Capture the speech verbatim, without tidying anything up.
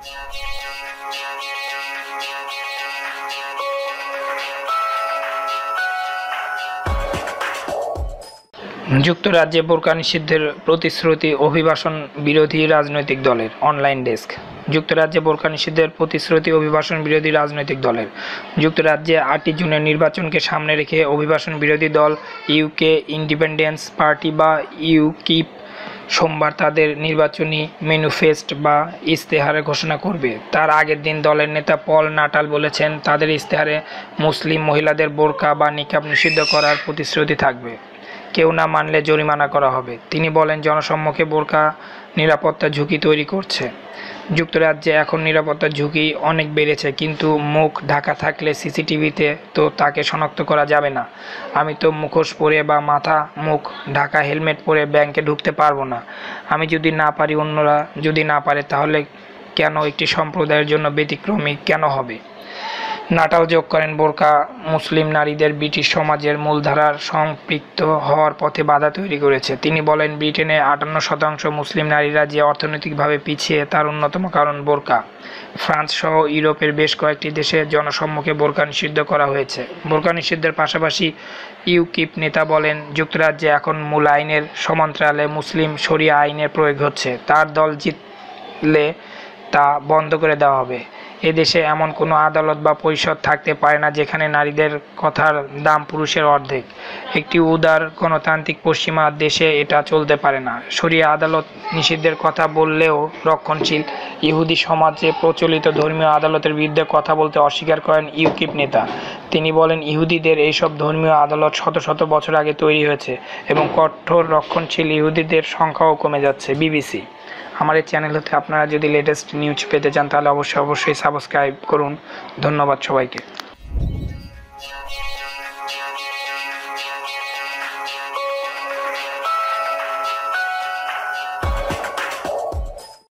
যুক্তরাজ্যে বোরকা নিষিদ্ধের প্রতিশ্রুতি অভিবাসন বিরোধী রাজনৈতিক দলের। Online desk. যুক্তরাজ্যে বোরকা নিষিদ্ধের প্রতিশ্রুতি অভিবাসন বিরোধী রাজনৈতিক দলের। যুক্তরাজ্যে আটই জুনের নির্বাচনকে সামনে রেখে অভিবাসন বিরোধী দল ইউকে ইন্ডিপেন্ডেন্স পার্টি বা ইউকিপ সোমবার তাদের নির্বাচনী ম্যানিফেস্ট বা ইশতেহারে ঘোষণা করবে। তার আগের দিন দলের নেতা পল নাটাল বলেছেন, তাদের ইশতেহারে মুসলিম মহিলাদের বোরকা বা নিকাব নিষিদ্ধ করার প্রতিশ্রুতি থাকবে। কেউ না মানলে জরিমানা করা হবে। তিনি বলেন, জনসম্মুখে বোরকা নিরাপত্তা ঝুঁকি তৈরি করছে। যুক্তরাজ্যে এখন নিরাপত্তার ঝুঁকি অনেক বেড়েছে, কিন্তু মুখ ঢাকা থাকলে সিসিটিভিতে তো তাকে শনাক্ত করা যাবে না। আমি তো মুখোশ পরে বা মাথা মুখ ঢাকা হেলমেট পরে ব্যাংকে ঢুকতে পারবো না। আমি যদি না পারি, অন্যরা যদি না পারে, তাহলে কেন একটি সম্প্রদায়ের জন্য ব্যতিক্রমী কেন হবে? নাটাল যোগ করেন, বোরকা মুসলিম নারীদের ব্রিটিশ সমাজের মূলধারার সম্পৃক্ত হওয়ার পথে বাধা তৈরি করেছে। তিনি বলেন, ব্রিটেনে আটান্ন শতাংশ মুসলিম নারীরা যে অর্থনৈতিকভাবে পিছিয়ে তার অন্যতম কারণ বোরকা। ফ্রান্স সহ ইউরোপের বেশ কয়েকটি দেশে জনসম্মুখে বোরকা নিষিদ্ধ করা হয়েছে। বোরকা নিষিদ্ধের পাশাপাশি ইউকিপ নেতা বলেন, যুক্তরাজ্যে এখন মূল আইনের সমান্তরালে মুসলিম শরিয়া আইনের প্রয়োগ হচ্ছে। তার দল জিতলে তা বন্ধ করে দেওয়া হবে। এদেশে এমন কোনো আদালত বা পরিষদ থাকতে পারে না যেখানে নারীদের কথার দাম পুরুষের অর্ধেক। একটি উদার গণতান্ত্রিক পশ্চিমা দেশে এটা চলতে পারে না। শরিয়া আদালত নিষিদ্ধের কথা বললেও রক্ষণশীল ইহুদি সমাজে প্রচলিত ধর্মীয় আদালতের বিরুদ্ধে কথা বলতে অস্বীকার করেন ইউকিপ নেতা। তিনি বলেন, ইহুদিদের এইসব ধর্মীয় আদালত শত শত বছর আগে তৈরি হয়েছে এবং কঠোর রক্ষণশীল ইহুদিদের সংখ্যাও কমে যাচ্ছে। বিবিসি। আমার এই চ্যানেল হতে আপনারা যদি লেটেস্ট নিউজ পেতে চান, তাহলে অবশ্যই অবশ্যই সাবস্ক্রাইব করুন। ধন্যবাদ সবাইকে।